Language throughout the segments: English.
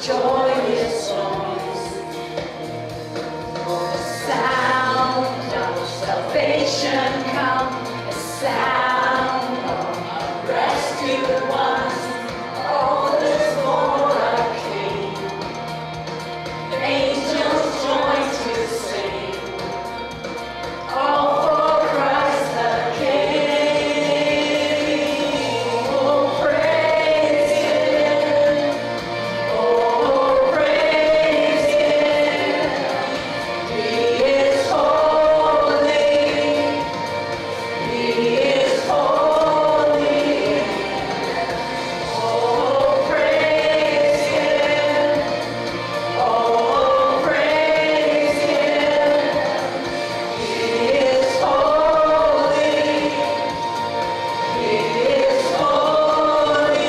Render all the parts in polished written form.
joyous noise. The sound of salvation come, a sound of rescued ones. All is for a King. Angels join to sing. All for Christ the King. Oh, praise Him. Oh, praise Him. He is holy. He is holy. Oh, praise Him. Oh, praise Him. He is holy. He is holy.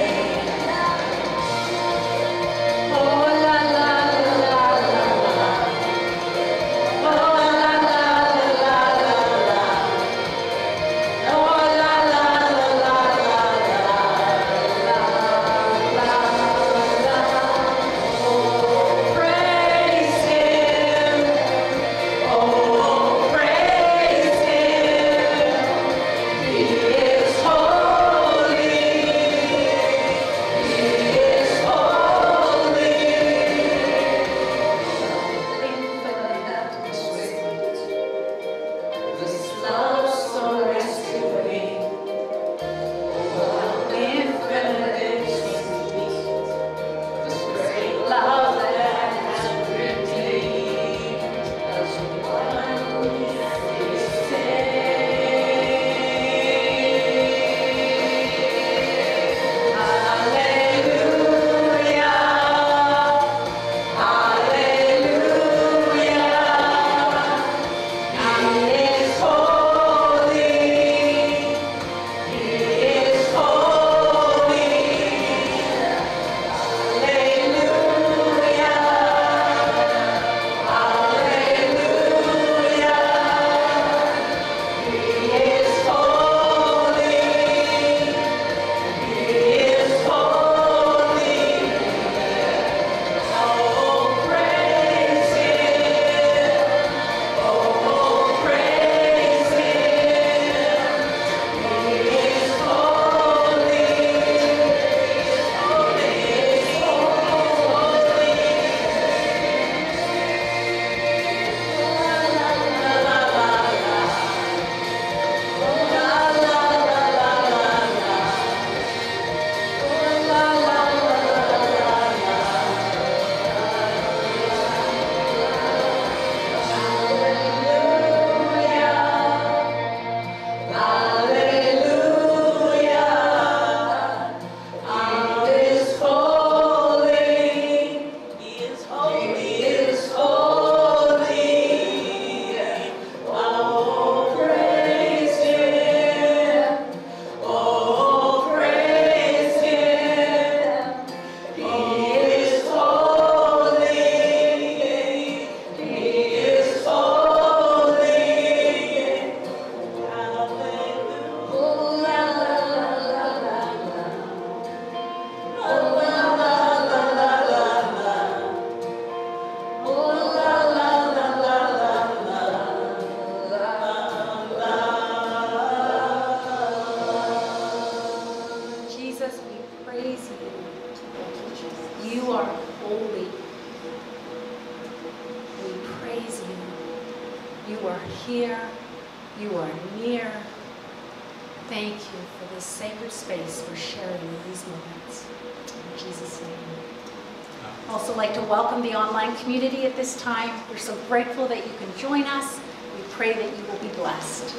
Oh, la la la la la. Oh, la la la la la. Oh, la la la la la. Oh, praise Him. Oh, praise Him. He is holy. He is holy. Infinite sweet, this love so rescuing. Oh, infinite sweet, this great love that has redeemed us one is saved. Hallelujah. Hallelujah. He is holy. He is holy. Hallelujah. Hallelujah. He is holy. He is holy. Oh, praise Him. Oh, praise Him. He is holy. Jesus, we praise you. You are holy. We praise you. You are here. You are near. Thank you for this sacred space for sharing these moments. In Jesus' name. I'd also like to welcome the online community at this time. We're so grateful that you can join us. We pray that you will be blessed.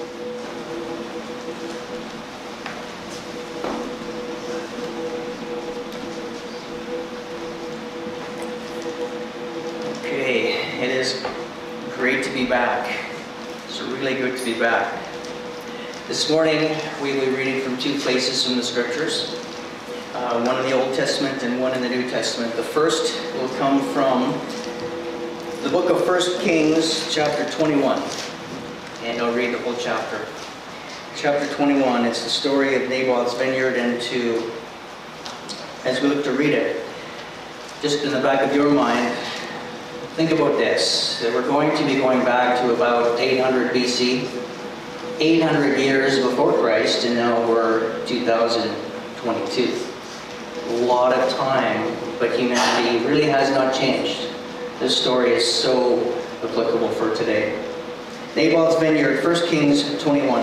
Okay, it is great to be back. It's really good to be back. This morning we will be reading from two places from the scriptures, one in the Old Testament and one in the New Testament. The first will come from the book of 1 Kings, chapter 21, and I'll read the whole chapter. Chapter 21, it's the story of Naboth's vineyard, and as we look to read it, just in the back of your mind, think about this, that we're going to be going back to about 800 BC, 800 years before Christ, and now we're 2022. A lot of time, but humanity really has not changed. This story is so applicable for today. Naboth's vineyard, 1 Kings 21.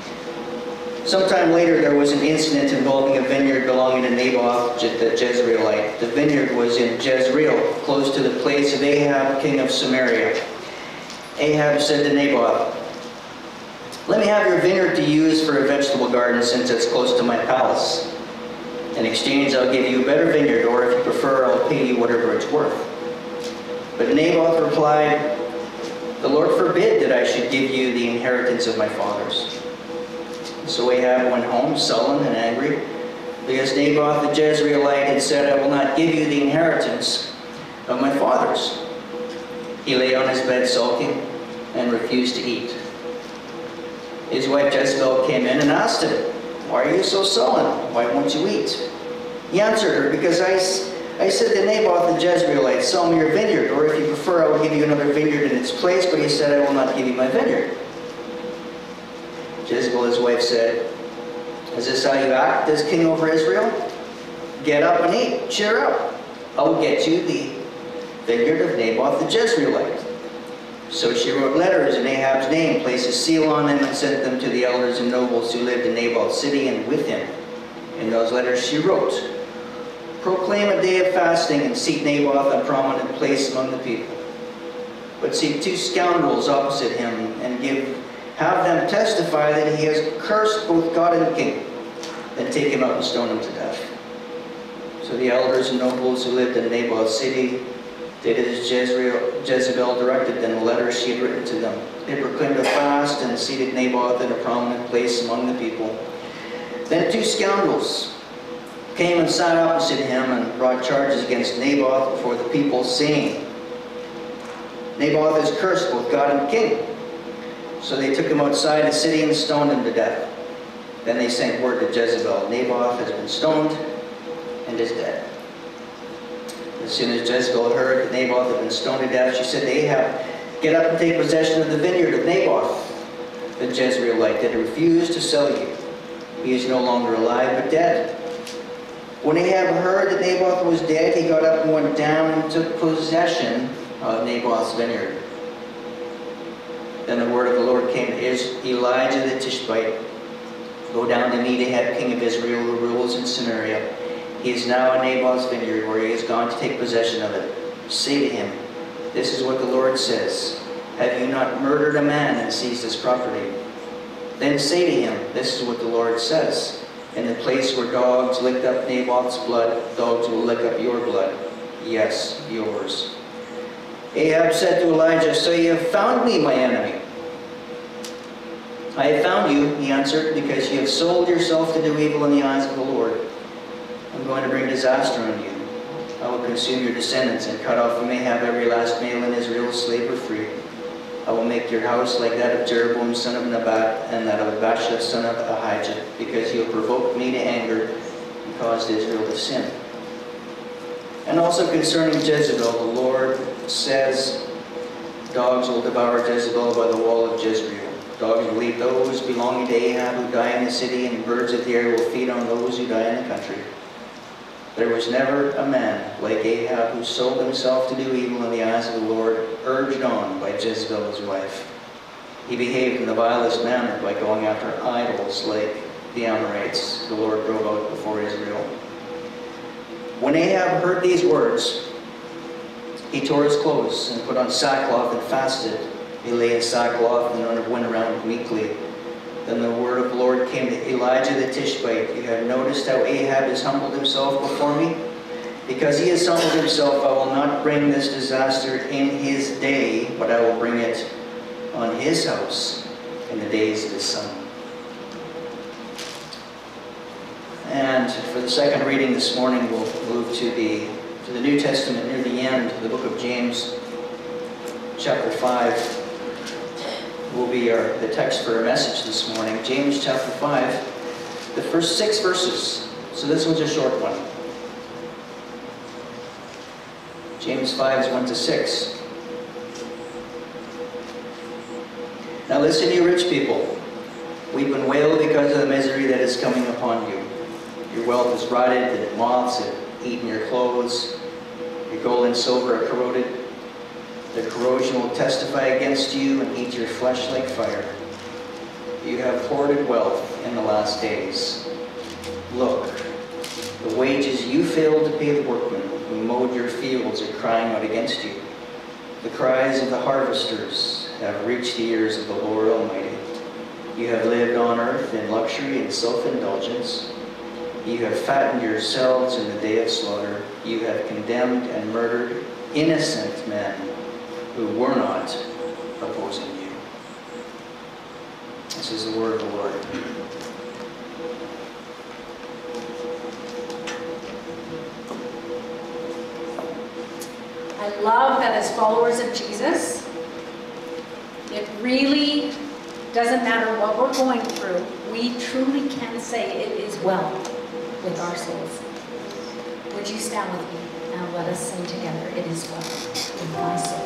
Sometime later, there was an incident involving a vineyard belonging to Naboth the Jezreelite. The vineyard was in Jezreel, close to the place of Ahab, king of Samaria. Ahab said to Naboth, "Let me have your vineyard to use for a vegetable garden, since it's close to my palace. In exchange, I'll give you a better vineyard, or if you prefer, I'll pay you whatever it's worth." But Naboth replied, "The Lord forbid that I should give you the inheritance of my fathers." So Ahab went home, sullen and angry, because Naboth the Jezreelite had said, "I will not give you the inheritance of my fathers." He lay on his bed sulking and refused to eat. His wife Jezebel came in and asked him, "Why are you so sullen? Why won't you eat?" He answered her, "Because I said to Naboth the Jezreelite, 'Sell me your vineyard, or if you prefer, I will give you another vineyard in its place,' but he said, 'I will not give you my vineyard.'" Jezebel, his wife, said, "Is this how you act as king over Israel? Get up and eat. Cheer up. I will get you the vineyard of Naboth the Jezreelite." So she wrote letters in Ahab's name, placed a seal on them, and sent them to the elders and nobles who lived in Naboth's city and with him. In those letters she wrote, "Proclaim a day of fasting and seat Naboth a prominent place among the people. But seek 2 scoundrels opposite him and have them testify that he has cursed both God and the king. Then take him up and stone him to death." So the elders and nobles who lived in Naboth's city did as Jezebel directed them, the letters she had written to them. They proclaimed a fast and seated Naboth in a prominent place among the people. Then 2 scoundrels came and sat opposite him and brought charges against Naboth before the people, saying, "Naboth has cursed both God and the king." So they took him outside the city and stoned him to death. Then they sent word to Jezebel, "Naboth has been stoned and is dead." As soon as Jezebel heard that Naboth had been stoned to death, she said to Ahab, "Get up and take possession of the vineyard of Naboth the Jezreelite that refused to sell you. He is no longer alive, but dead." When Ahab heard that Naboth was dead, he got up and went down and took possession of Naboth's vineyard. Then the word of the Lord came to Elijah the Tishbite, "Go down to meet Ahab, king of Israel, who rules in Samaria. He is now in Naboth's vineyard, where he has gone to take possession of it. Say to him, 'This is what the Lord says. Have you not murdered a man and seized his property?' Then say to him, 'This is what the Lord says. In the place where dogs licked up Naboth's blood, dogs will lick up your blood. Yes, yours.'" Ahab said to Elijah, "So you have found me, my enemy." "I have found you," he answered, "because you have sold yourself to do evil in the eyes of the Lord. I'm going to bring disaster on you. I will consume your descendants and cut off from Ahab every last male in Israel, slave or free. I will make your house like that of Jeroboam son of Nebat and that of Baasha son of Ahijah, because you have provoked me to anger and caused Israel to sin." And also concerning Jezebel, the Lord says, "Dogs will devour Jezebel by the wall of Jezreel. Dogs will eat those belonging to Ahab who die in the city, and birds of the air will feed on those who die in the country. There was never a man like Ahab who sold himself to do evil in the eyes of the Lord, urged on by Jezebel his wife. He behaved in the vilest manner by going after idols like the Amorites the Lord drove out before Israel." When Ahab heard these words, he tore his clothes and put on sackcloth and fasted. He lay in sackcloth and went around weekly. Then the word of the Lord came to Elijah the Tishbite, "You have noticed how Ahab has humbled himself before me? Because he has humbled himself, I will not bring this disaster in his day, but I will bring it on his house in the days of his son." And for the second reading this morning, we'll move to the New Testament near the end, the book of James, chapter 5. Will be the text for our message this morning. James chapter 5, the first 6 verses. So this one's a short one. James 5 1 to 6. Now listen, you rich people. Weep and wail because of the misery that is coming upon you. Your wealth is rotted, and moths have eaten your clothes. Your gold and silver are corroded. The corrosion will testify against you and eat your flesh like fire. You have hoarded wealth in the last days. Look, the wages you failed to pay the workmen who mowed your fields are crying out against you. The cries of the harvesters have reached the ears of the Lord Almighty. You have lived on earth in luxury and self-indulgence. You have fattened yourselves in the day of slaughter. You have condemned and murdered innocent men who were not opposing you. This is the word of the Lord. I love that as followers of Jesus, it really doesn't matter what we're going through, we truly can say it is well with our souls. Would you stand with me and let us sing together, "It is well with my soul."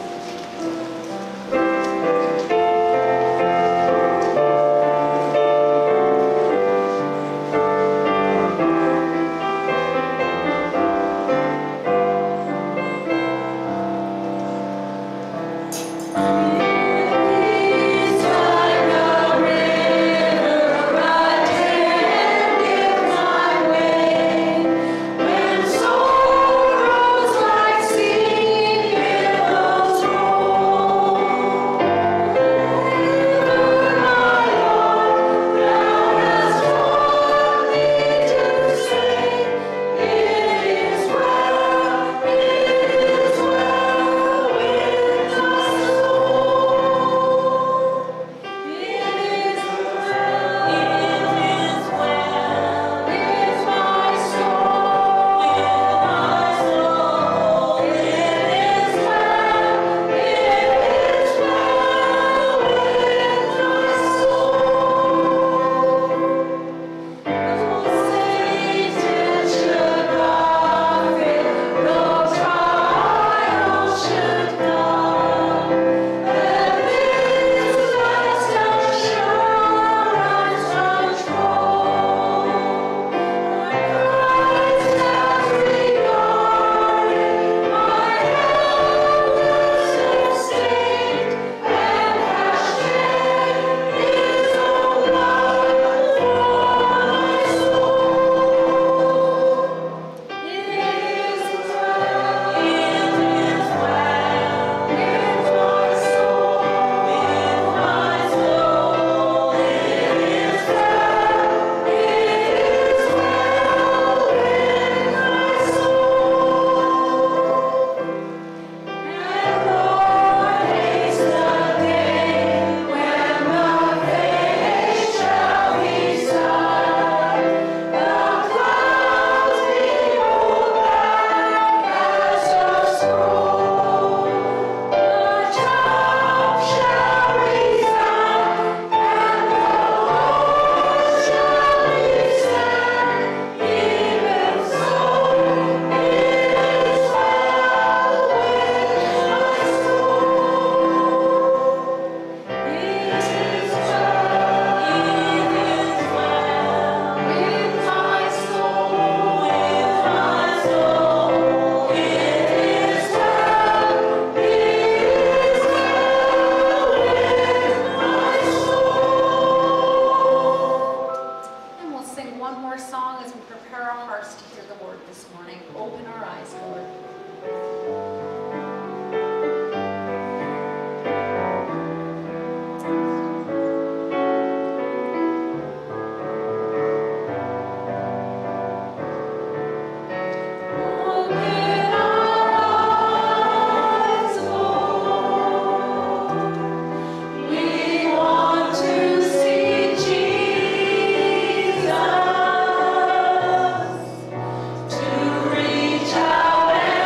Reach out and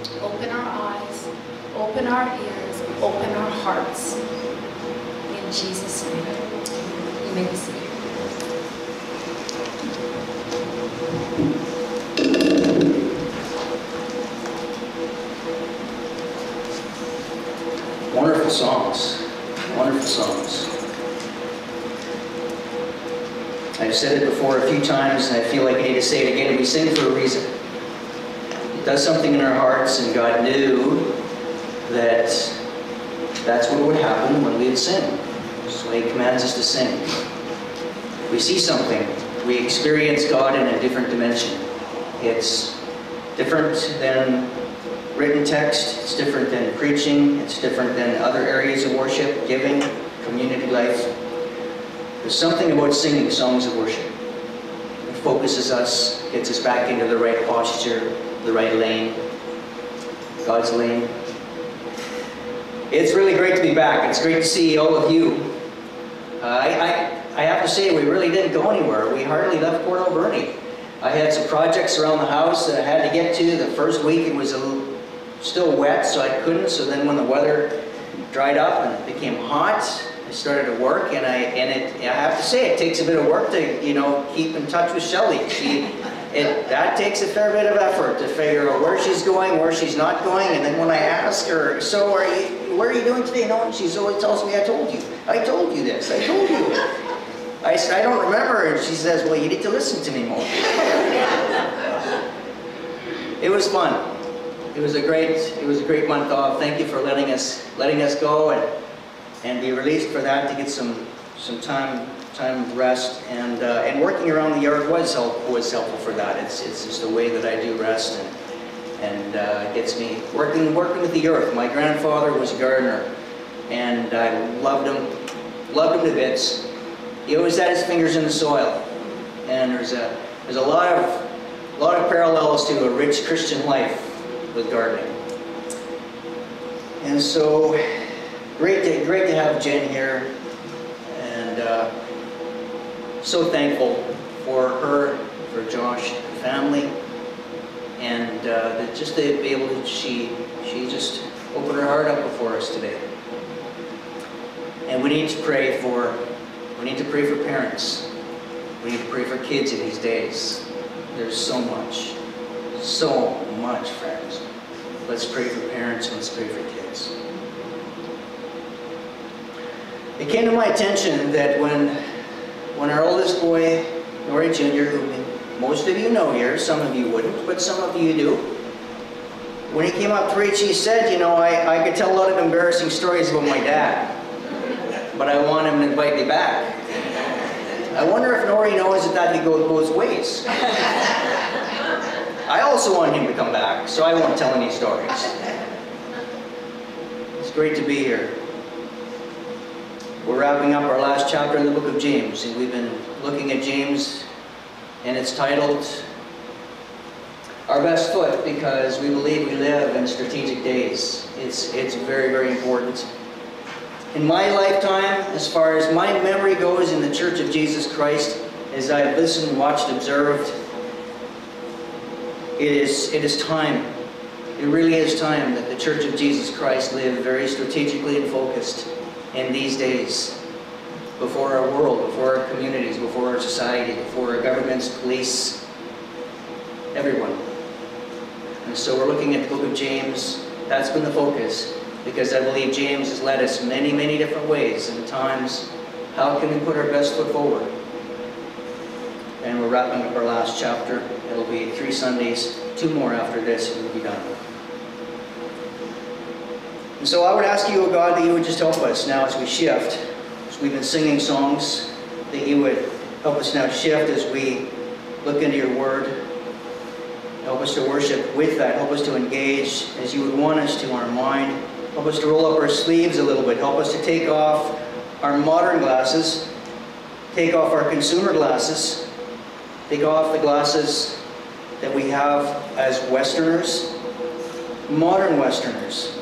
Open our eyes, open our ears, open our hearts. In Jesus' name. You may be seated. Wonderful songs. Wonderful songs. I've said it before a few times, and I feel like I need to say it again. We sing for a reason. It does something in our hearts, and God knew that that's what would happen when we would sing. That's why He commands us to sing. We see something. We experience God in a different dimension. It's different than written text. It's different than preaching. It's different than other areas of worship, giving, community life. There's something about singing songs of worship. It focuses us, gets us back into the right posture, the right lane, God's lane. It's really great to be back. It's great to see all of you. I have to say, we really didn't go anywhere. We hardly left Port Alberni. I had some projects around the house that I had to get to. The first week it was still wet, so I couldn't. So then when the weather dried up and it became hot, I started to work, and I have to say, it takes a bit of work to keep in touch with Shelley. That takes a fair bit of effort to figure out where she's going, where she's not going, and then when I ask her, so where are you doing today? No, and she always tells me, I told you this, I told you. I said, I don't remember, and she says, well, you need to listen to me more. It was fun. It was a great month off. Thank you for letting us go and be released for that, to get some time of rest, and working around the yard was helpful for that. It's just the way that I do rest, and it gets me working with the earth. My grandfather was a gardener, and I loved him to bits. He always had his fingers in the soil, and there's a lot of parallels to a rich Christian life with gardening. And so great to have Jen here, and so thankful for her, for Josh, the family, and that just to be able to, she just opened her heart up before us today. And we need to pray for parents. We need to pray for kids in these days. There's so much, friends. Let's pray for parents, and let's pray for kids. It came to my attention that when our oldest boy, Nori Jr., who most of you know here, some of you wouldn't, but some of you do, when he came up to preach, he said, I could tell a lot of embarrassing stories about my dad, but I want him to invite me back. I wonder if Nori knows that he goes both ways. I also want him to come back, so I won't tell any stories. It's great to be here. We're wrapping up our last chapter in the book of James, and we've been looking at James, and it's titled Our Best Foot, because we believe we live in strategic days. It's very, very important. In my lifetime, as far as my memory goes in the Church of Jesus Christ, as I've listened, watched, observed, it is time. It really is time that the Church of Jesus Christ live very strategically and focused in these days, before our world, before our communities, before our society, before our governments, police, everyone. And so we're looking at the book of James. That's been the focus, because I believe James has led us many, many different ways and times. How can we put our best foot forward? And we're wrapping up our last chapter. It'll be 3 Sundays, 2 more after this, and we'll be done. And so I would ask you, O God, that you would just help us now as we shift. As we've been singing songs, that you would help us now shift as we look into your word. Help us to worship with that. Help us to engage as you would want us to, our mind. Help us to roll up our sleeves a little bit. Help us to take off our modern glasses, take off our consumer glasses, take off the glasses that we have as Westerners, modern Westerners,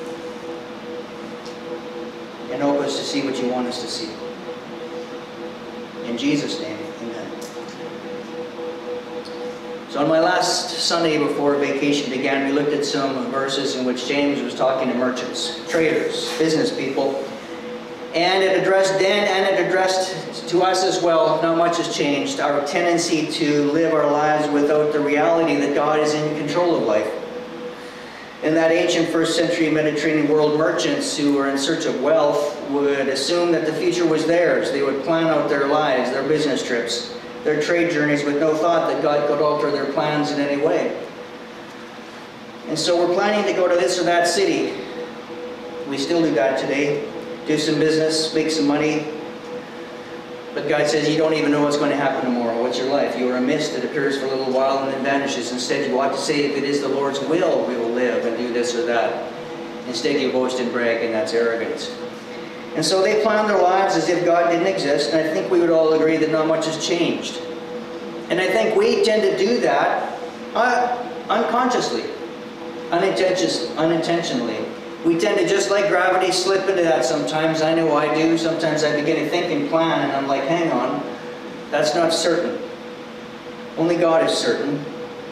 and help us to see what you want us to see. In Jesus' name, amen. So on my last Sunday before vacation began, we looked at some verses in which James was talking to merchants, traders, business people. And it addressed then and it addressed to us as well. Not much has changed. Our tendency to live our lives without the reality that God is in control of life. In that ancient first century Mediterranean world, merchants who were in search of wealth would assume that the future was theirs. They would plan out their lives, their business trips, their trade journeys with no thought that God could alter their plans in any way. And so we're planning to go to this or that city. We still do that today. Do some business, make some money. But God says you don't even know what's going to happen tomorrow. What's your life? You are a mist that appears for a little while and then vanishes. Instead, you ought to say, if it is the Lord's will, we will live and do this or that. Instead, you boast and brag, and that's arrogance. And so they plan their lives as if God didn't exist, and I think we would all agree that not much has changed. And I think we tend to do that unconsciously, unintentionally. We tend to, just like gravity, slip into that sometimes. I know I do. Sometimes I begin to think and plan, and I'm like, hang on, that's not certain. Only God is certain.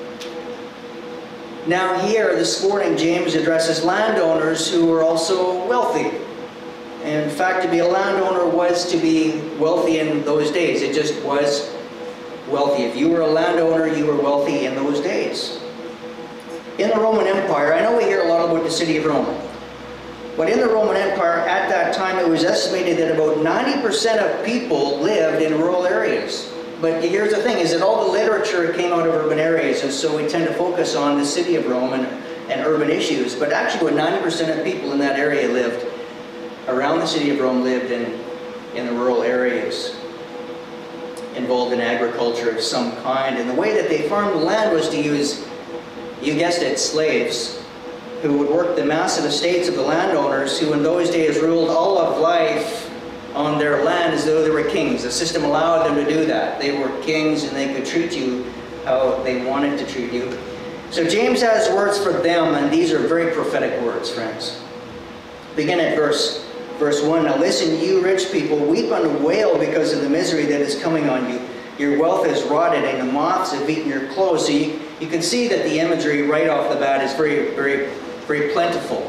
Now here, this morning, James addresses landowners who were also wealthy. And in fact, to be a landowner was to be wealthy in those days. It just was wealthy. If you were a landowner, you were wealthy in those days. In the Roman Empire, I know we hear a lot about the city of Rome. But in the Roman Empire, at that time, it was estimated that about 90% of people lived in rural areas. But here's the thing, is that all the literature came out of urban areas, and so we tend to focus on the city of Rome and urban issues. But actually, about 90% of people in that area lived, around the city of Rome, lived in the rural areas, involved in agriculture of some kind. And the way that they farmed the land was to use, you guessed it, slaves, who would work the massive estates of the landowners, who in those days ruled all of life on their land as though they were kings. The system allowed them to do that. They were kings and they could treat you how they wanted to treat you. So James has words for them, and these are very prophetic words, friends. Begin at verse 1. Now listen, you rich people, weep and wail because of the misery that is coming on you. Your wealth is rotted and the moths have eaten your clothes. So you can see that the imagery right off the bat is very, very, very plentiful,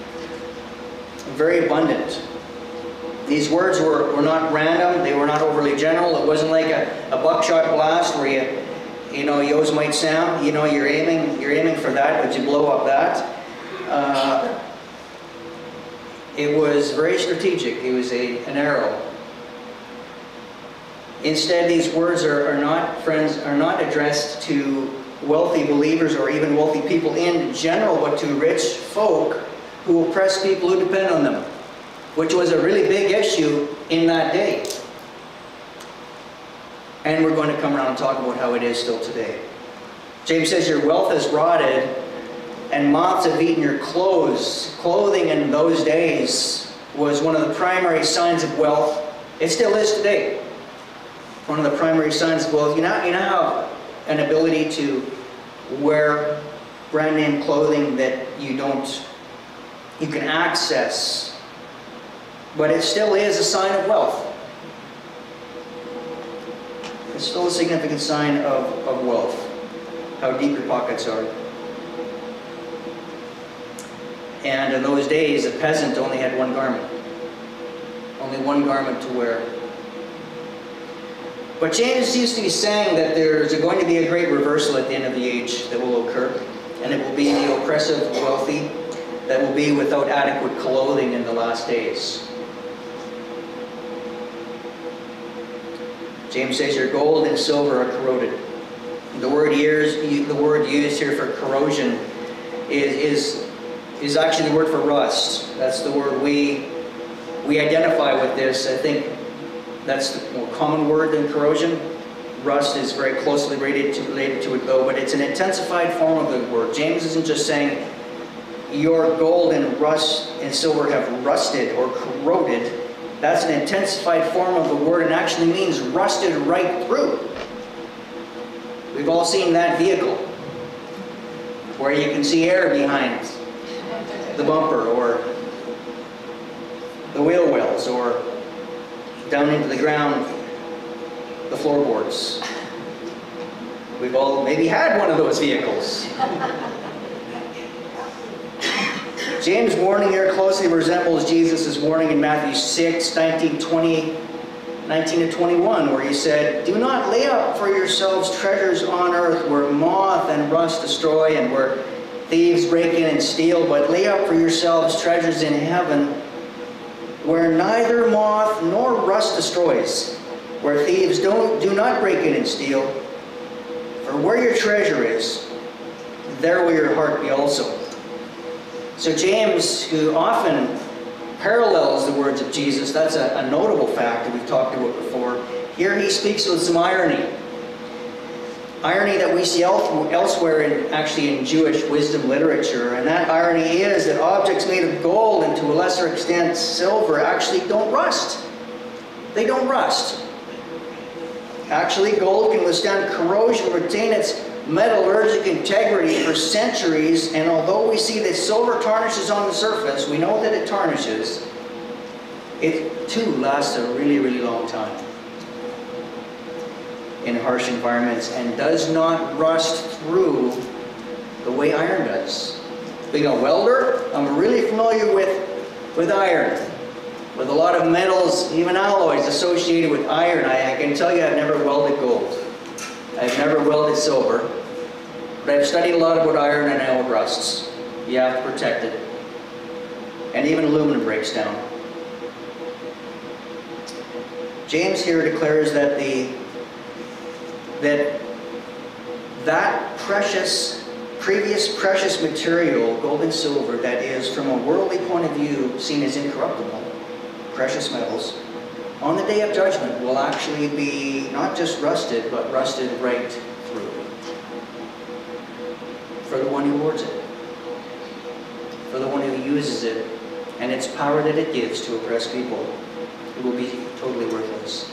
very abundant. These words were not random. They were not overly general. It wasn't like a buckshot blast where you know, yours might sound, you know, you're aiming for that, but you blow up that. It was very strategic. It was an arrow. Instead, these words are not addressed to wealthy believers or even wealthy people in general, but to rich folk who oppress people who depend on them, which was a really big issue in that day. And we're going to come around and talk about how it is still today. James says, your wealth is rotted and moths have eaten your clothes. Clothing in those days was one of the primary signs of wealth. It still is today. One of the primary signs of wealth. You know how an ability to wear brand name clothing that you can access, but it still is a sign of wealth. It's still a significant sign of wealth, how deep your pockets are. And in those days, a peasant only had one garment. Only one garment to wear. But James seems to be saying that there's going to be a great reversal at the end of the age that will occur. And it will be the oppressive wealthy that will be without adequate clothing in the last days. James says your gold and silver are corroded. The word used here for corrosion is actually the word for rust. That's the word we identify with this. I think that's the more common word than corrosion. Rust is very closely related to it though, but it's an intensified form of the word. James isn't just saying your gold and silver have rusted or corroded. That's an intensified form of the word and actually means rusted right through. We've all seen that vehicle where you can see air behind the bumper or the wheel wells or down into the ground, the floorboards. We've all maybe had one of those vehicles. James' warning here closely resembles Jesus' warning in Matthew 6, 19 to 21, where he said, "Do not lay up for yourselves treasures on earth where moth and rust destroy and where thieves break in and steal, but lay up for yourselves treasures in heaven where neither moth nor rust destroys, where thieves do not break in and steal. For where your treasure is, there will your heart be also." So James, who often parallels the words of Jesus, that's a notable fact that we've talked about before. Here he speaks with some irony. Irony that we see elsewhere in Jewish wisdom literature. And that irony is that objects made of gold and to a lesser extent silver actually don't rust. They don't rust. Actually, gold can withstand corrosion, retain its metallurgic integrity for centuries, and although we see that silver tarnishes on the surface, we know that it tarnishes, it too lasts a really, really long time in harsh environments and does not rust through the way iron does. Being a welder, I'm really familiar with iron, with a lot of metals, even alloys associated with iron. I can tell you I've never welded gold. I've never welded silver, but I've studied a lot about iron and how it rusts. You have to protect it. And even aluminum breaks down. James here declares that that previous precious material, gold and silver, that is from a worldly point of view seen as incorruptible, precious metals, on the day of judgment will actually be not just rusted, but rusted right through for the one who hoards it, for the one who uses it, and its power that it gives to oppress people. It will be totally worthless.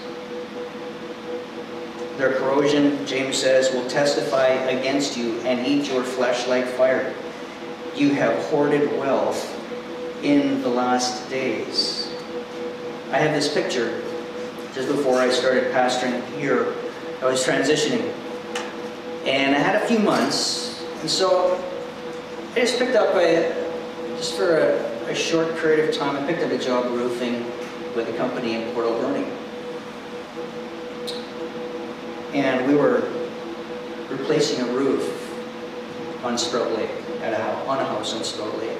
Their corrosion, James says, will testify against you and eat your flesh like fire. You have hoarded wealth in the last days. I have this picture just before I started pastoring here. I was transitioning, and I had a few months, and so I just picked up just for a short period of time, I picked up a job roofing with a company in Port Alberni. And we were replacing a roof on Sprout Lake, on a house on Sprout Lake.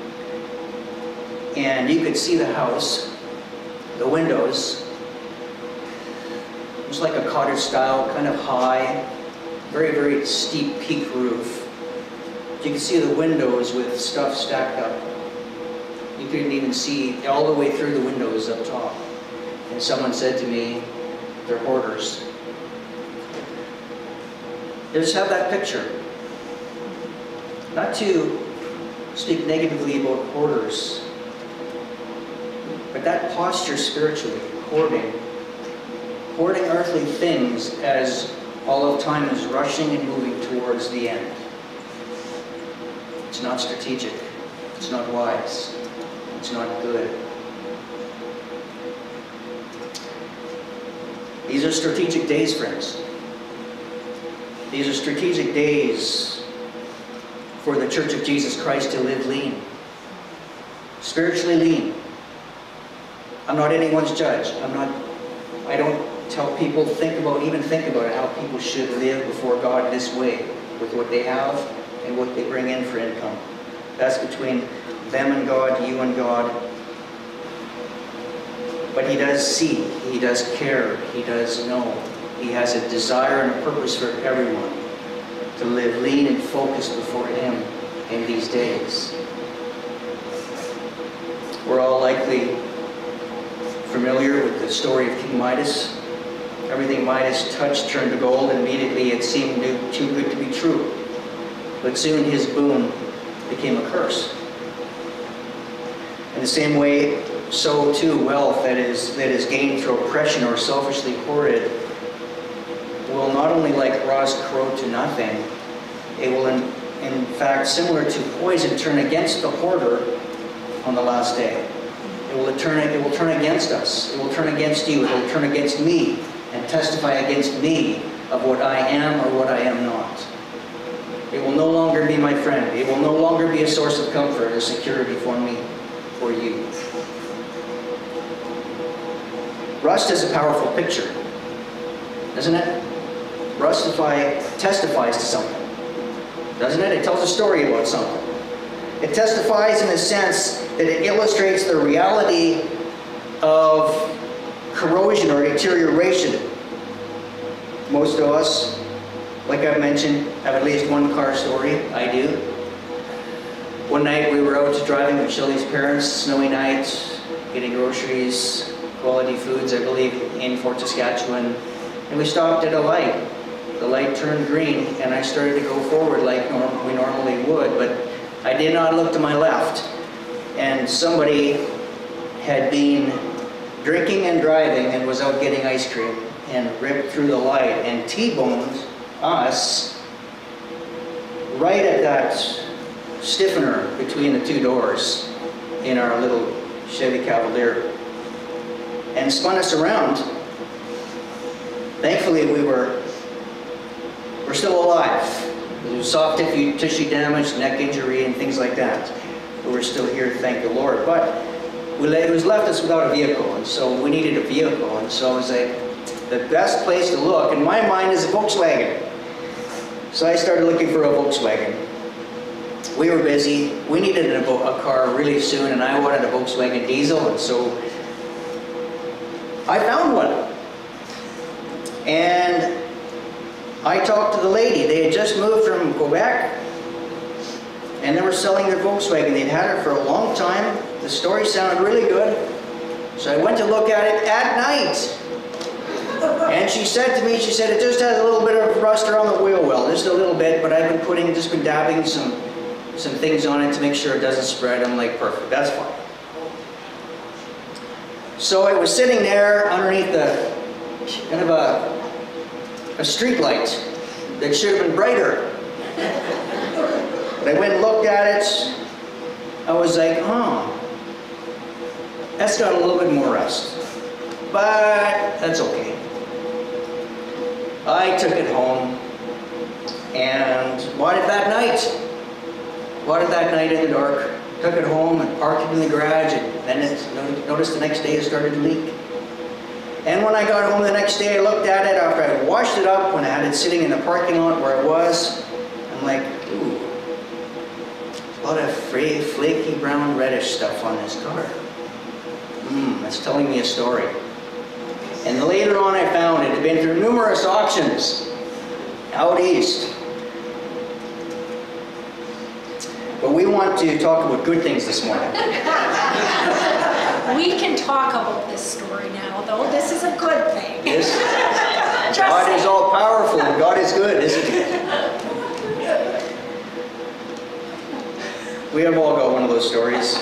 And you could see the house, the windows. It was like a cottage style, kind of high, very, very steep peak roof. You could see the windows with stuff stacked up. You couldn't even see all the way through the windows up top. And someone said to me, "They're hoarders." I just have that picture. Not to speak negatively about hoarders, but that posture spiritually, hoarding earthly things as all of time is rushing and moving towards the end. It's not strategic. It's not wise. It's not good. These are strategic days, friends. These are strategic days for the Church of Jesus Christ to live lean. Spiritually lean. I'm not anyone's judge. I don't tell people, think about how people should live before God this way, with what they have and what they bring in for income. That's between them and God, you and God. But He does see, He does care, He does know. He has a desire and a purpose for everyone to live lean and focused before Him in these days. We're all likely familiar with the story of King Midas. Everything Midas touched turned to gold, and immediately it seemed too good to be true. But soon his boon became a curse. In the same way, so too wealth that is gained through oppression or selfishly hoarded will not only like rust corrode to nothing, it will in fact, similar to poison, turn against the hoarder on the last day. It will turn against us. It will turn against you. It will turn against me and testify against me of what I am or what I am not. It will no longer be my friend. It will no longer be a source of comfort or security for me or you. Rust is a powerful picture, isn't it? Rust testifies to something, doesn't it? It tells a story about something. It testifies in the sense that it illustrates the reality of corrosion or deterioration. Most of us, like I've mentioned, have at least one car story. I do. One night we were out driving with Shelley's parents, snowy night, getting groceries, quality foods, I believe, in Fort Saskatchewan. And we stopped at a light. The light turned green, and I started to go forward like we normally would, but I did not look to my left. And somebody had been drinking and driving and was out getting ice cream and ripped through the light and T-boned us right at that stiffener between the two doors in our little Chevy Cavalier and spun us around. Thankfully, we're still alive. There was soft tissue damage, neck injury, and things like that. But we're still here, thank the Lord. But it was left us without a vehicle, and so we needed a vehicle. And so I was like, the best place to look, in my mind, is a Volkswagen. So I started looking for a Volkswagen. We were busy. We needed a car really soon, and I wanted a Volkswagen diesel, and so I found one. And I talked to the lady. They had just moved from Quebec, and they were selling their Volkswagen. They'd had it for a long time. The story sounded really good. So I went to look at it at night. And she said to me, she said, it just has a little bit of rust around the wheel well, just a little bit, but I've been dabbing some things on it to make sure it doesn't spread. I'm like, perfect, that's fine. So it was sitting there underneath the kind of a street light that should have been brighter. But I went and looked at it. I was like, oh, that's got a little bit more rust. But that's okay. I took it home and bought it that night. Bought it that night in the dark. Took it home and parked it in the garage, and then noticed the next day it started to leak. And when I got home the next day, I looked at it after I washed it up, when I had it sitting in the parking lot where it was. I'm like, ooh, a lot of flaky brown reddish stuff on this car. That's telling me a story. And later on I found it had been through numerous auctions out east. But we want to talk about good things this morning. We can talk about this story now, though. This is a good thing. God is all powerful and God is good, isn't He? We have all got one of those stories.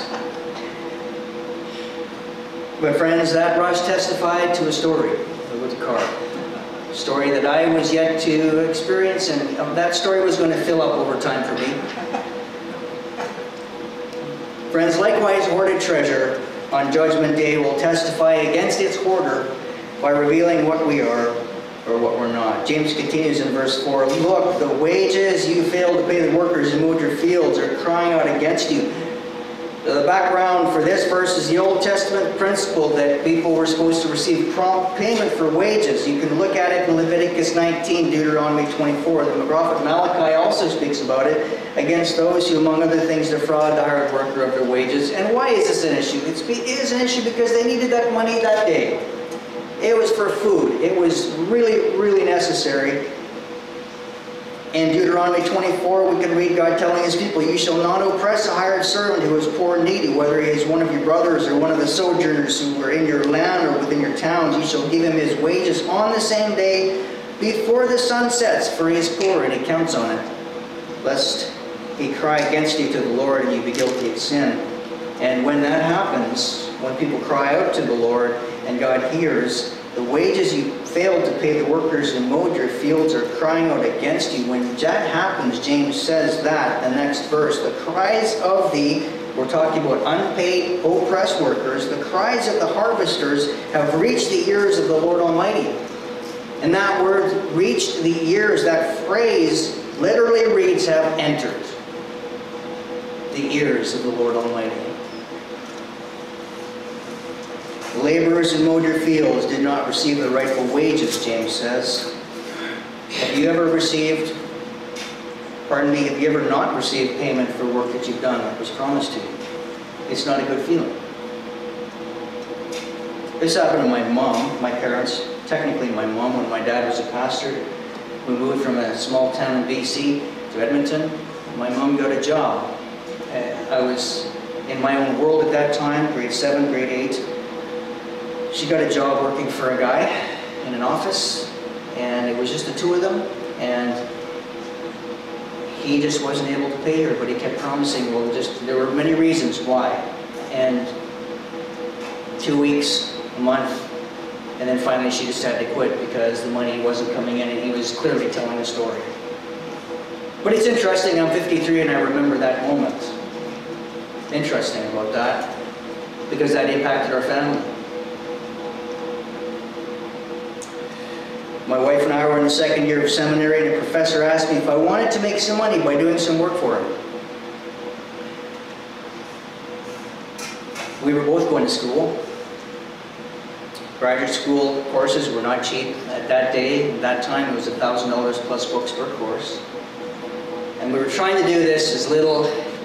But friends, that rust testified to a story with the car. A story that I was yet to experience, and that story was going to fill up over time for me. Friends, likewise, hoarded treasure on Judgment Day will testify against its hoarder by revealing what we are or what we're not. James continues in verse 4, look, the wages you failed to pay the workers who mowed your fields are crying out against you. The background for this verse is the Old Testament principle that people were supposed to receive prompt payment for wages. You can look at it in Leviticus 19, Deuteronomy 24. The prophet Malachi also speaks about it against those who, among other things, defraud the hired worker of their wages. And why is this an issue? It is an issue because they needed that money that day. It was for food. It was really, really necessary. In Deuteronomy 24, we can read God telling His people, you shall not oppress a hired servant who is poor and needy, whether he is one of your brothers or one of the sojourners who are in your land or within your towns. You shall give him his wages on the same day before the sun sets, for he is poor and he counts on it, lest he cry against you to the Lord and you be guilty of sin. And when that happens, when people cry out to the Lord and God hears, the wages you failed to pay the workers who mowed your fields are crying out against you. When that happens, James says that, the next verse, the cries of we're talking about unpaid, oppressed workers, the cries of the harvesters have reached the ears of the Lord Almighty. And that word reached the ears, that phrase literally reads, have entered the ears of the Lord Almighty. The laborers who mowed your fields did not receive the rightful wages, James says. Have you ever received, have you ever not received payment for work that you've done that was promised to you? It's not a good feeling. This happened to my mom, my parents, technically my mom, when my dad was a pastor. We moved from a small town in BC to Edmonton. My mom got a job. I was in my own world at that time, grade 7, grade 8. She got a job working for a guy in an office, and it was just the two of them, and he just wasn't able to pay her, but he kept promising. Well, there were many reasons why. And 2 weeks, a month, and then finally she just had to quit because the money wasn't coming in, and he was clearly telling a story. But it's interesting, I'm 53 and I remember that moment. Interesting about that, because that impacted our family. My wife and I were in the second year of seminary, and a professor asked me if I wanted to make some money by doing some work for him. We were both going to school. Graduate school courses were not cheap at that day. At that time, it was $1,000 plus books per course. And we were trying to do this as little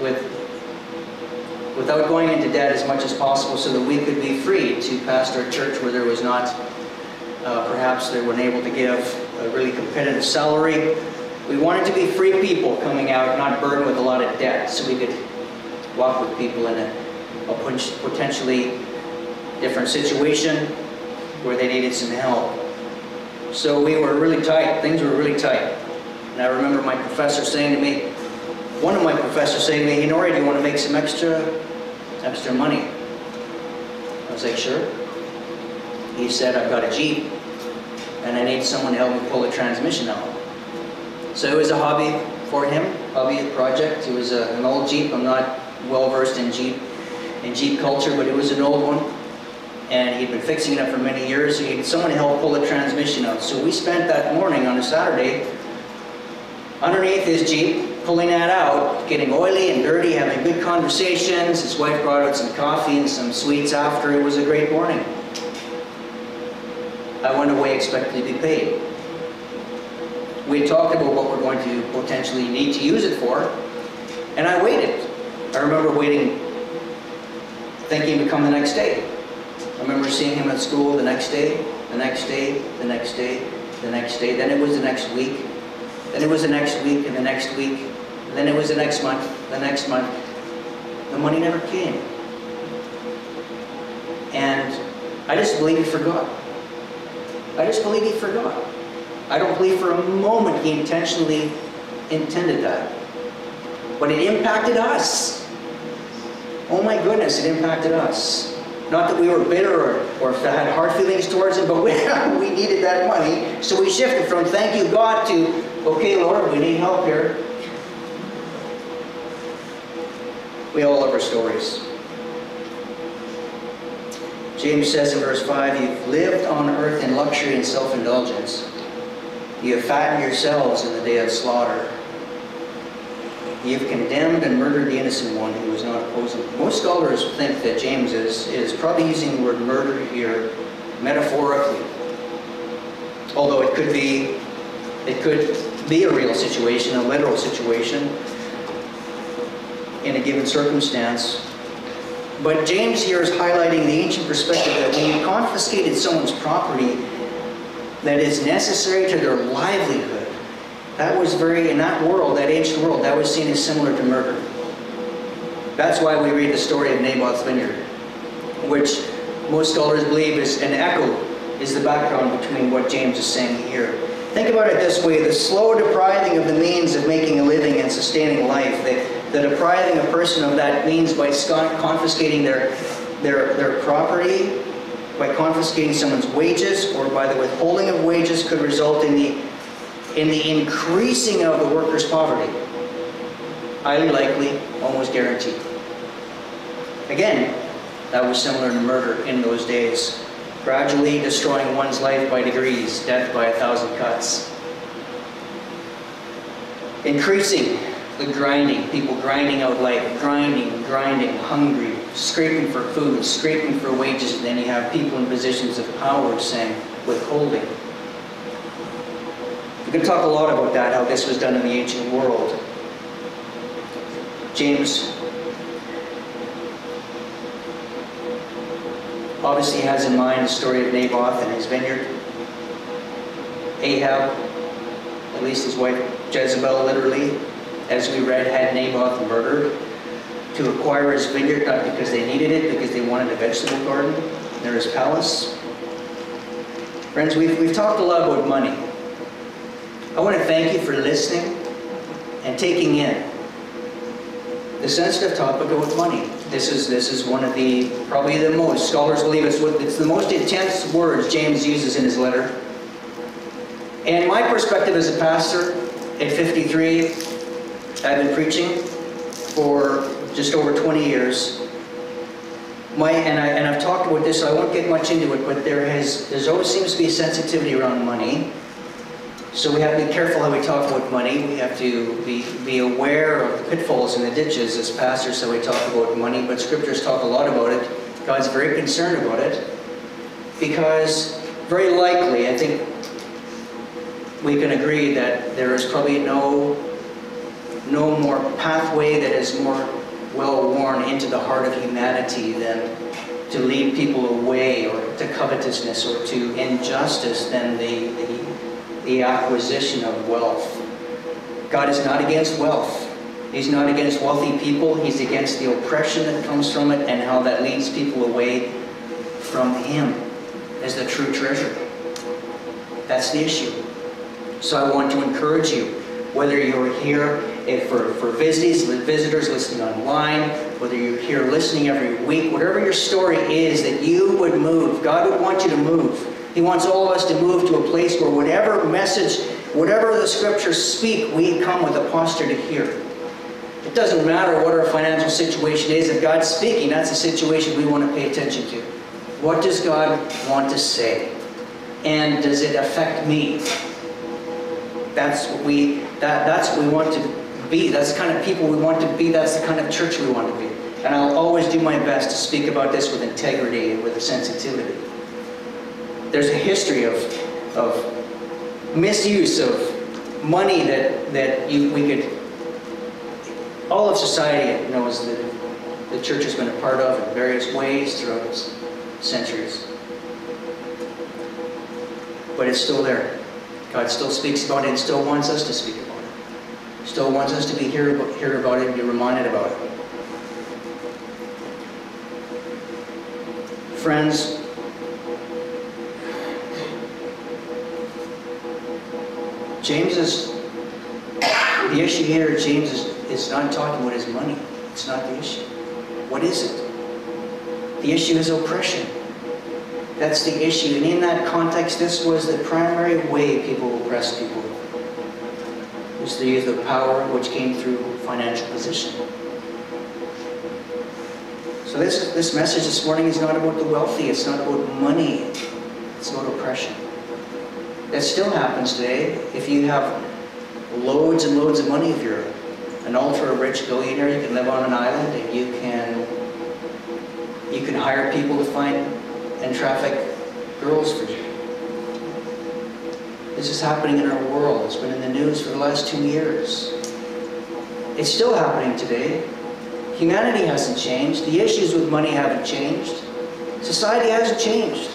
without going into debt as much as possible so that we could be free to pastor a church where there was not, perhaps they weren't able to give a really competitive salary. We wanted to be free people coming out, not burdened with a lot of debt, so we could walk with people in a potentially different situation where they needed some help. So we were really tight. Things were really tight. And I remember my professor saying to me, one of my professors saying to me, "Hey, Nori, do you want to make some extra money?" I was like, "Sure." He said, "I've got a Jeep, and I need someone to help me pull a transmission out." So it was a hobby for him, hobby project. It was an old Jeep. I'm not well versed in Jeep culture, but it was an old one. And he'd been fixing it up for many years. He needed someone to help pull the transmission out. So we spent that morning on a Saturday underneath his Jeep, pulling that out, getting oily and dirty, having good conversations. His wife brought out some coffee and some sweets after. It was a great morning. I went away expecting to be paid. We had talked about what we're going to potentially need to use it for, and I waited. I remember waiting, thinking to come the next day. I remember seeing him at school the next day, the next day, the next day, the next day. Then it was the next week. Then it was the next week, and the next week. And then it was the next month, the next month. The money never came. And I just believe he forgot. I just believe he forgot. I don't believe for a moment he intentionally intended that. But it impacted us. Oh my goodness, it impacted us. Not that we were bitter or had hard feelings towards him, but we needed that money. So we shifted from thank you God to, okay Lord, we need help here. We all love our stories. James says in verse 5, you've lived on earth in luxury and self-indulgence. You have fattened yourselves in the day of slaughter. You have condemned and murdered the innocent one who was not opposing. Most scholars think that James is probably using the word murder here metaphorically. Although it could be a real situation, a literal situation in a given circumstance. But James here is highlighting the ancient perspective that when you confiscated someone's property that is necessary to their livelihood, that was in that world, that ancient world, that was seen as similar to murder. That's why we read the story of Naboth's vineyard, which most scholars believe is an echo, is the background between what James is saying here. Think about it this way, the slow depriving of the means of making a living and sustaining life, the depriving a person of that means by confiscating their property, by confiscating someone's wages, or by the withholding of wages could result in the increasing of the worker's poverty. Highly likely, almost guaranteed. Again, that was similar to murder in those days. gradually destroying one's life by degrees, death by 1,000 cuts. Increasing the grinding, people grinding out life, grinding, hungry, scraping for food, scraping for wages, and then you have people in positions of power saying, withholding. We can talk a lot about that, how this was done in the ancient world. James obviously has in mind the story of Naboth and his vineyard. Ahab, at least his wife Jezebel literally, as we read, had Naboth murdered to acquire his vineyard, not because they needed it, because they wanted a vegetable garden near his palace. Friends, we've talked a lot about money. I want to thank you for listening and taking in the sensitive topic about money. This is one of the, probably the most, scholars believe it's the most intense words James uses in his letter. And my perspective as a pastor at 53, I've been preaching for just over 20 years. And I've talked about this, so I won't get much into it, but there always seems to be a sensitivity around money. So we have to be careful how we talk about money. We have to be aware of the pitfalls and the ditches as pastors, so we talk about money, but scriptures talk a lot about it. God's very concerned about it, because very likely, I think we can agree that there is probably no more pathway that is more well-worn into the heart of humanity than to lead people away or to covetousness or to injustice than the acquisition of wealth. God is not against wealth. He's not against wealthy people. He's against the oppression that comes from it and how that leads people away from Him as the true treasure. That's the issue. So I want to encourage you, whether you're here for visitors listening online, whether you're here listening every week, whatever your story is, that you would move. God would want you to move. He wants all of us to move to a place where whatever message, whatever the scriptures speak, we come with a posture to hear. It doesn't matter what our financial situation is. If God's speaking, that's a situation we want to pay attention to. What does God want to say? And does it affect me? That's what we want to be. That's the kind of people we want to be. That's the kind of church we want to be. And I'll always do my best to speak about this with integrity and with a sensitivity. There's a history of misuse of money that we could, all of society knows that the church has been a part of in various ways throughout its centuries. But it's still there. God still speaks about it and still wants us to speak about it. Still wants us to hear about it and be reminded about it. Friends, the issue here, James is not talking about his money. It's not the issue. What is it? The issue is oppression. That's the issue. And in that context, this was the primary way people oppressed people. It was the use of power which came through financial position. So this message this morning is not about the wealthy. It's not about money. It's about oppression. That still happens today. If you have loads and loads of money, if you're an ultra-rich billionaire, you can live on an island and you can hire people to find and traffic girls for you. This is happening in our world. It's been in the news for the last 2 years. It's still happening today. Humanity hasn't changed. The issues with money haven't changed. Society hasn't changed.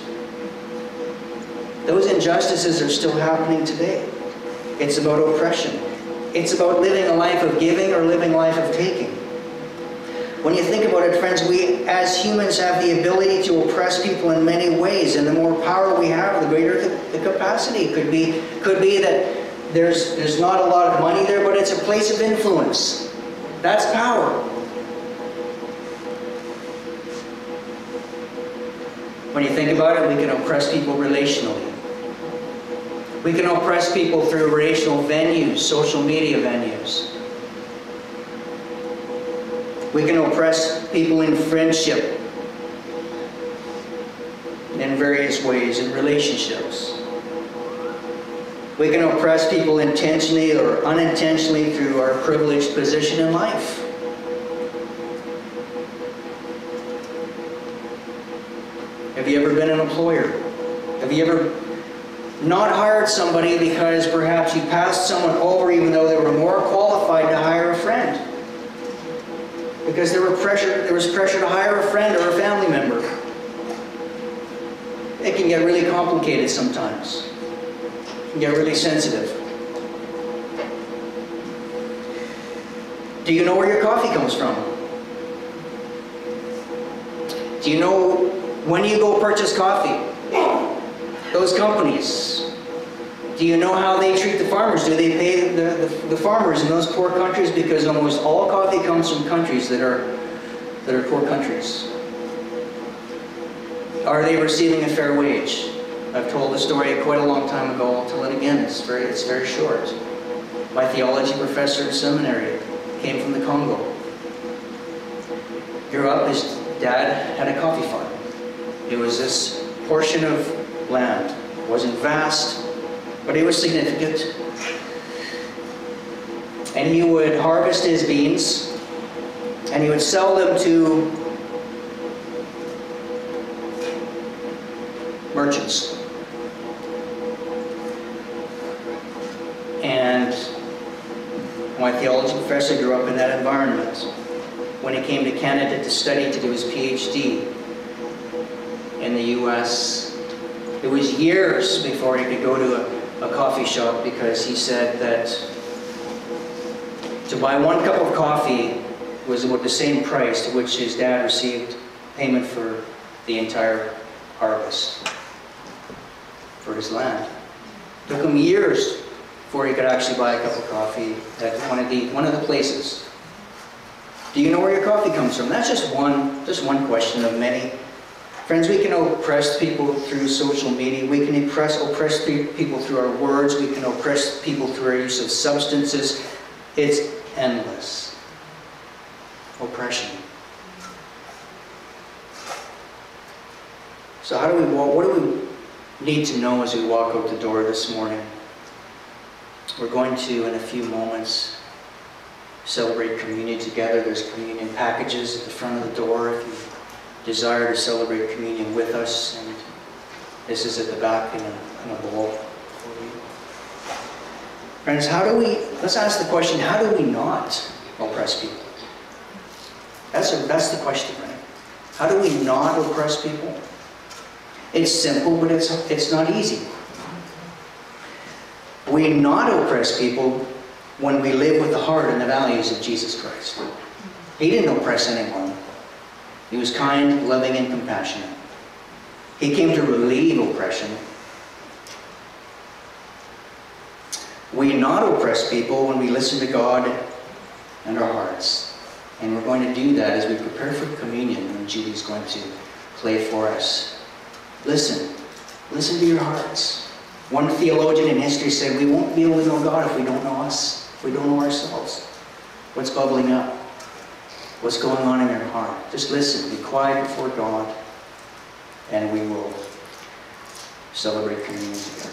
Those injustices are still happening today. It's about oppression. It's about living a life of giving or living a life of taking. When you think about it, friends, we as humans have the ability to oppress people in many ways, and the more power we have, the greater the capacity. Could be that there's not a lot of money there, but it's a place of influence. That's power. When you think about it, we can oppress people relationally. We can oppress people through relational venues, social media venues. We can oppress people in friendship, in in various ways in relationships. We can oppress people intentionally or unintentionally through our privileged position in life. Have you ever been an employer? Have you ever not hired somebody because perhaps you passed someone over even though they were more qualified to hire a friend? Because there was pressure to hire a friend or a family member. It can get really complicated sometimes. It can get really sensitive. Do you know where your coffee comes from? Do you know when you go purchase coffee? Those companies. Do you know how they treat the farmers? Do they pay the farmers in those poor countries? Because almost all coffee comes from countries that are poor countries. Are they receiving a fair wage? I've told the story quite a long time ago. I'll tell it again. It's very short. My theology professor in seminary came from the Congo. Grew up, his dad had a coffee farm. It was this portion of land. It wasn't vast, but it was significant. And he would harvest his beans, and he would sell them to merchants. And my theology professor grew up in that environment. When he came to Canada to study, to do his PhD in the US, it was years before he could go to a coffee shop, because he said that to buy one cup of coffee was about the same price to which his dad received payment for the entire harvest for his land. It took him years before he could actually buy a cup of coffee at one of the places. Do you know where your coffee comes from? That's just one question of many. Friends, we can oppress people through social media. We can oppress people through our words. We can oppress people through our use of substances. It's endless. Oppression. So how do we walk? What do we need to know as we walk out the door this morning? We're going to, in a few moments, celebrate communion together. There's communion packages at the front of the door if you desire to celebrate communion with us, and this is at the back in a bowl for you. Friends, let's ask the question, how do we not oppress people? That's the question, right? How do we not oppress people? It's simple, but it's not easy. We not oppress people when we live with the heart and the values of Jesus Christ. He didn't oppress anyone. He was kind, loving, and compassionate. He came to relieve oppression. We not oppress people when we listen to God and our hearts. And we're going to do that as we prepare for communion, when Judy's going to play for us. Listen to your hearts. One theologian in history said, we won't be able to know God if we don't know us, if we don't know ourselves. What's bubbling up? What's going on in your heart? Just listen, be quiet before God, and we will celebrate communion together.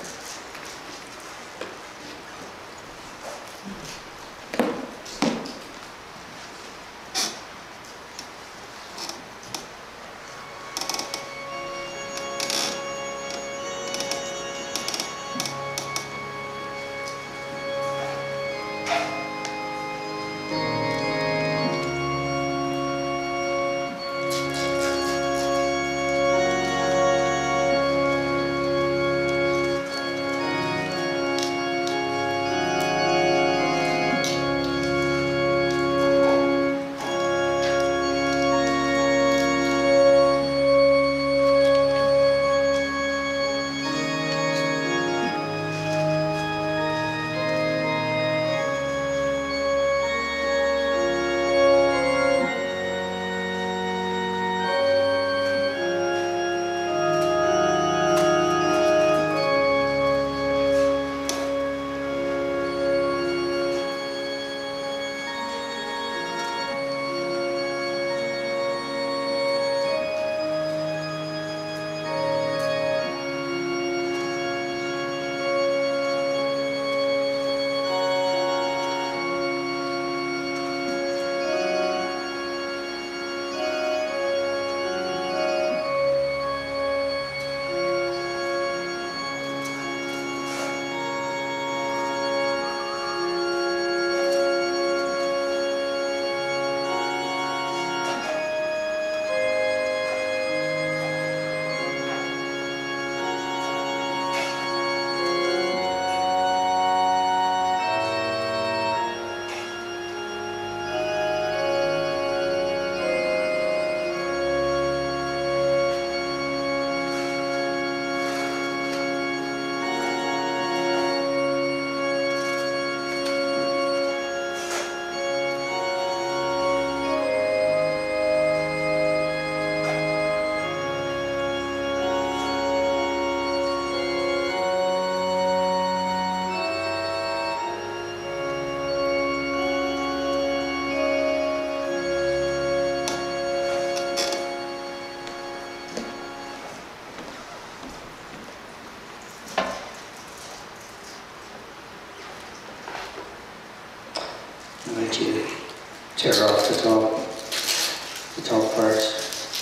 tear off the top parts.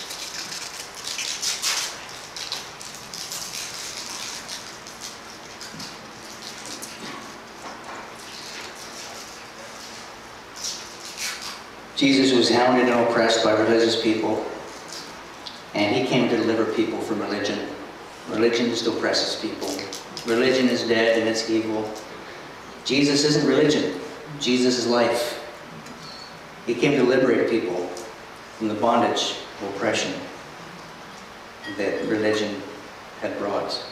Jesus was hounded and oppressed by religious people, and he came to deliver people from religion. Religion just oppresses people. Religion is dead and it's evil. Jesus isn't religion. Jesus is life. He came to liberate people from the bondage of oppression that religion had brought.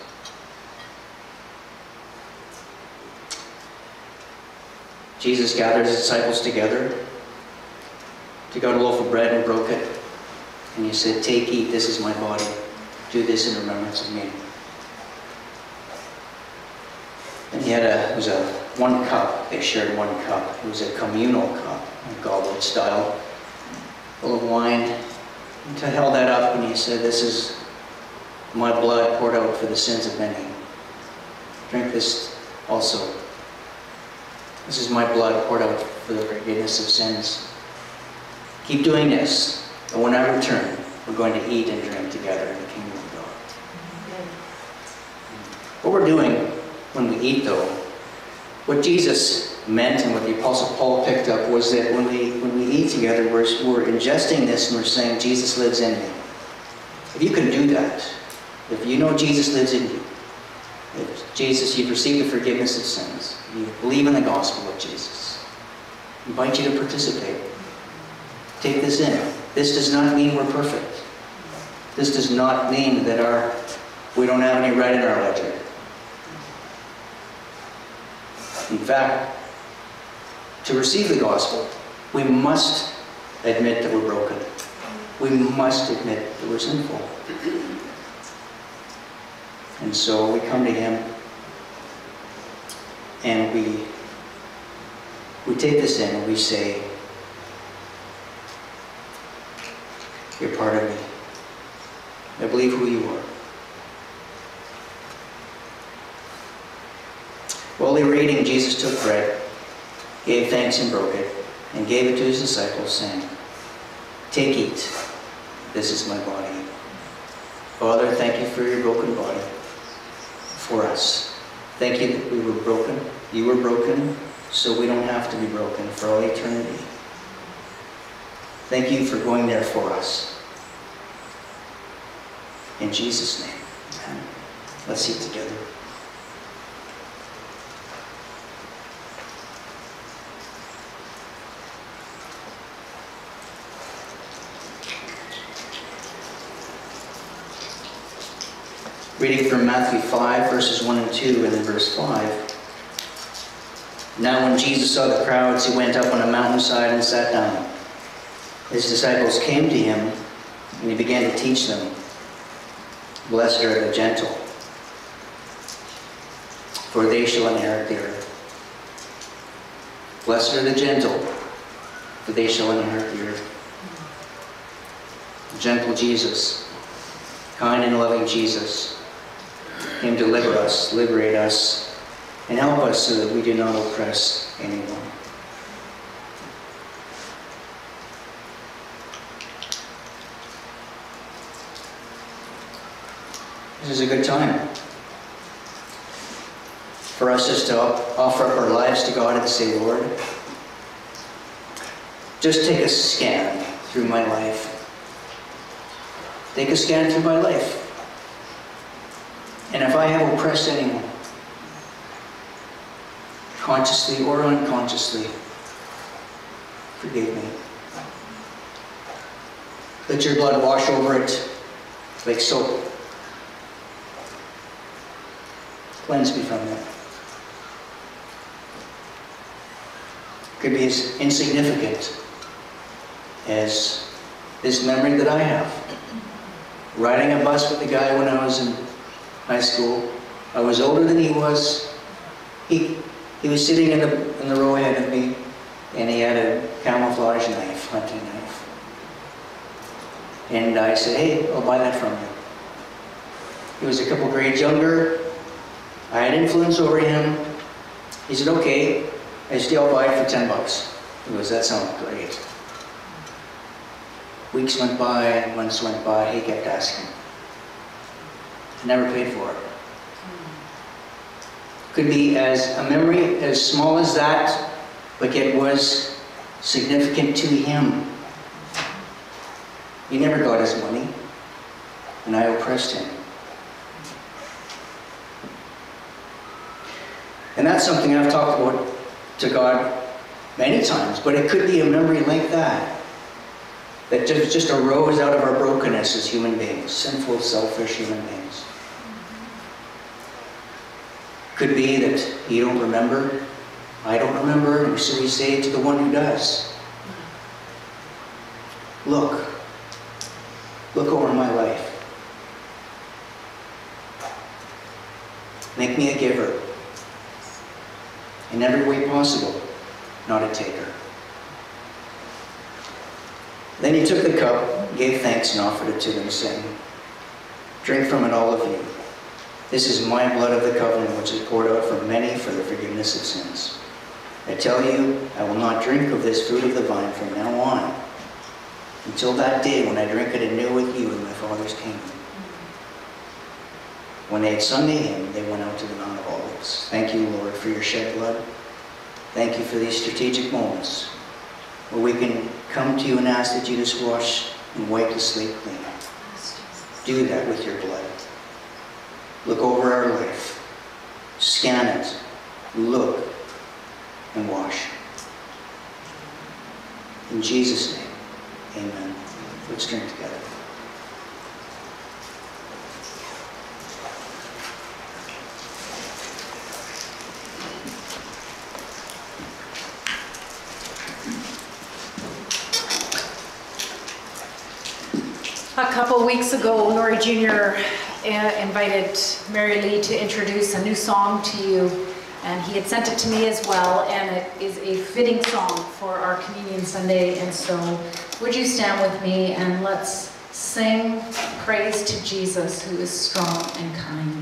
Jesus gathered his disciples together, took out a loaf of bread and broke it, and he said, "Take, eat, this is my body. Do this in remembrance of me." And he had it was a one cup. They shared one cup. It was a communal cup, a goblet style, full of wine. And he held that up and he said, "This is my blood poured out for the sins of many. Drink this also. This is my blood poured out for the forgiveness of sins. Keep doing this, and when I return, we're going to eat and drink together in the kingdom of God." What we're doing when we eat, though, what Jesus meant and what the Apostle Paul picked up was that when we eat together, we're ingesting this and we're saying, "Jesus lives in me." If you can do that, if you know Jesus lives in you, if you've received the forgiveness of sins, you believe in the gospel of Jesus, I invite you to participate. Take this in. This does not mean we're perfect. This does not mean that we don't have any red in our ledger. In fact, to receive the gospel, we must admit that we're broken. We must admit that we're sinful. And so we come to him and we take this in and we say, "You're part of me. I believe who you are." While they were eating, Jesus took bread, gave thanks and broke it, and gave it to his disciples, saying, "Take, eat. This is my body." Father, thank you for your broken body for us. Thank you that we were broken. You were broken, so we don't have to be broken for all eternity. Thank you for going there for us. In Jesus' name, amen. Let's eat together. Reading from Matthew 5, verses 1 and 2, and then verse 5. Now when Jesus saw the crowds, he went up on a mountainside and sat down. His disciples came to him, and he began to teach them, "Blessed are the gentle, for they shall inherit the earth. Blessed are the gentle, for they shall inherit the earth." Gentle Jesus, kind and loving Jesus, came to deliver us, liberate us, and help us so that we do not oppress anyone. This is a good time for us just to offer up our lives to God and say, "Lord, just take a scan through my life. Take a scan through my life. And if I have oppressed anyone, consciously or unconsciously, forgive me. Let your blood wash over it like soap. Cleanse me from it." Could be as insignificant as this memory that I have. Riding a bus with a guy when I was in high school. I was older than he was. He was sitting in the row ahead of me, and he had a camouflage knife, hunting knife. And I said, "Hey, I'll buy that from you." He was a couple grades younger. I had influence over him. He said, "Okay." I said, "I'll buy it for $10. He goes, "That sounds great." Weeks went by, months went by, he kept asking. I never paid for it. Could be as a memory as small as that, but yet was significant to him. He never got his money, and I oppressed him. And that's something I've talked about to God many times, but it could be a memory like that just arose out of our brokenness as human beings, sinful, selfish human beings. Could be that you don't remember, I don't remember, and so we say to the one who does, look over my life. Make me a giver in every way possible, not a taker. Then he took the cup, gave thanks, and offered it to them, saying, drink from it, all of you. This is my blood of the covenant, which is poured out for many for the forgiveness of sins. I tell you, I will not drink of this fruit of the vine from now on, until that day when I drink it anew with you in my Father's kingdom. When they had sung the hymn, they went out to the Mount of Olives. Thank you, Lord, for your shed blood. Thank you for these strategic moments where we can come to you and ask that you just wash and wipe the slate clean. Do that with your blood. Look over our life. Scan it. Look and wash. In Jesus' name, amen. Let's drink together. A couple weeks ago, Nori Jr. invited Mary Lee to introduce a new song to you, and he had sent it to me as well, and it is a fitting song for our Communion Sunday. And so would you stand with me and let's sing praise to Jesus, who is strong and kind.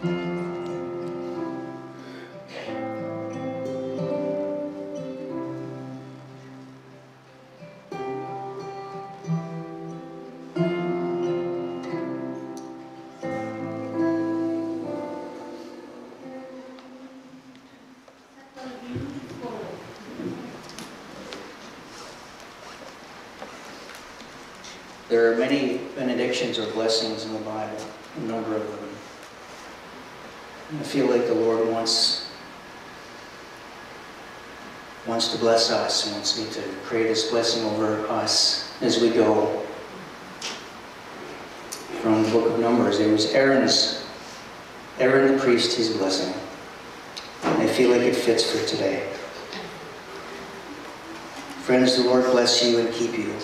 There are many benedictions or blessings in the Bible, a number of them. And I feel like the Lord wants to bless us, wants me to pray this blessing over us as we go. From the book of Numbers, it was Aaron the priest, his blessing. And I feel like it fits for today. Friends, the Lord bless you and keep you.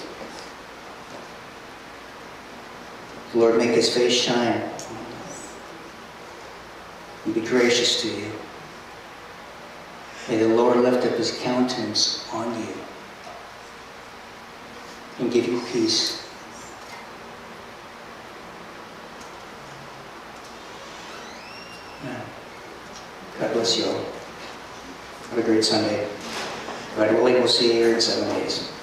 The Lord make his face shine and be gracious to you. May the Lord lift up his countenance on you and give you peace. Amen. God bless you all. Have a great Sunday. God willing, we'll see you here in 7 days.